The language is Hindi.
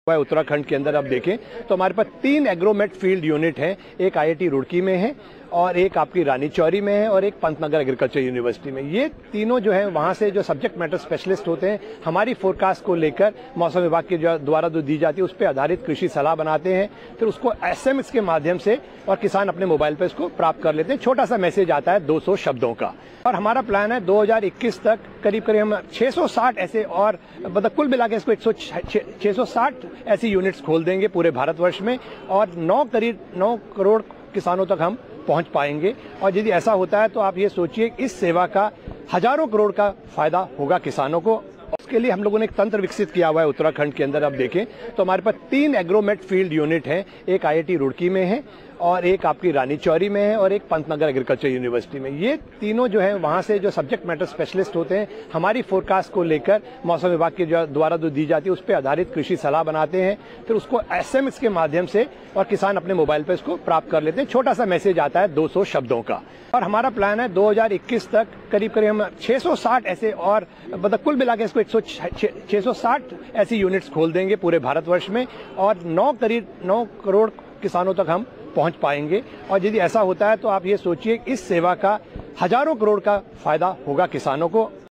उत्तराखंड के अंदर आप देखें तो हमारे पास 3 एग्रोमेट फील्ड यूनिट हैं। एक आईआईटी रुड़की में है और एक आपकी रानी चौरी में है और एक पंतनगर एग्रीकल्चर यूनिवर्सिटी में। ये तीनों जो है वहां से जो सब्जेक्ट मैटर स्पेशलिस्ट होते हैं हमारी फोरकास्ट को लेकर मौसम विभाग के द्वारा जो दी जाती है उस पर आधारित कृषि सलाह बनाते हैं, फिर उसको एसएमएस के माध्यम से और किसान अपने मोबाइल पर इसको प्राप्त कर लेते हैं। छोटा सा मैसेज आता है 200 शब्दों का। और हमारा प्लान है 2021 तक करीब हम 660 ऐसे और मतलब कुल मिला के इसको 660 ऐसी यूनिट्स खोल देंगे पूरे भारतवर्ष में और 9 करोड़ किसानों तक हम पहुंच पाएंगे। और यदि ऐसा होता है तो आप ये सोचिए इस सेवा का हजारों करोड़ का फायदा होगा किसानों को। उसके लिए हम लोगों ने एक तंत्र विकसित किया हुआ है। उत्तराखंड के अंदर आप देखें तो हमारे पास 3 एग्रोमेट फील्ड यूनिट हैं। एक आईआईटी रुड़की में है और एक आपकी रानी चौरी में है और एक पंतनगर एग्रीकल्चर यूनिवर्सिटी में। ये तीनों जो है वहां से जो सब्जेक्ट मैटर स्पेशलिस्ट होते हैं हमारी फोरकास्ट को लेकर मौसम विभाग के द्वारा जो दी जाती है उस पर आधारित कृषि सलाह बनाते हैं, फिर उसको एसएमएस के माध्यम से और किसान अपने मोबाइल पर इसको प्राप्त कर लेते हैं। छोटा सा मैसेज आता है 200 शब्दों का। और हमारा प्लान है 2021 तक करीब हम 660 ऐसे और मतलब कुल मिला के इसको 660 ऐसी यूनिट्स खोल देंगे पूरे भारतवर्ष में और 9 करोड़ किसानों तक हम पहुंच पाएंगे। और यदि ऐसा होता है तो आप ये सोचिए इस सेवा का हजारों करोड़ का फायदा होगा किसानों को।